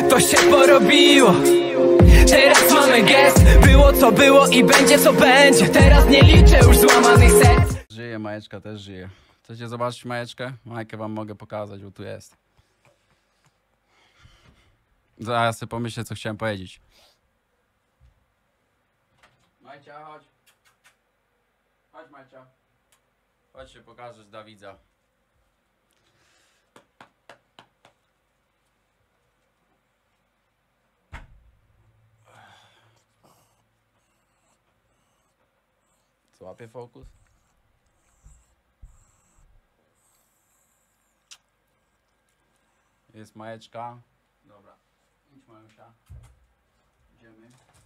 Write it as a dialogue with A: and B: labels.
A: to się porobiło. Teraz mamy gest. Było co było i będzie co będzie. Teraz nie liczę już złamanych serc.
B: Żyje, Majeczka też żyje. Chcecie zobaczyć Majeczkę? Majkę wam mogę pokazać, bo tu jest. Zaraz sobie pomyślę, co chciałem powiedzieć. Majcia, chodź. Chodź, Majcia. Chodź się pokażesz dla widza. Złapię fokus. Jest Majeczka. Dobra, idź Majusia. Idziemy.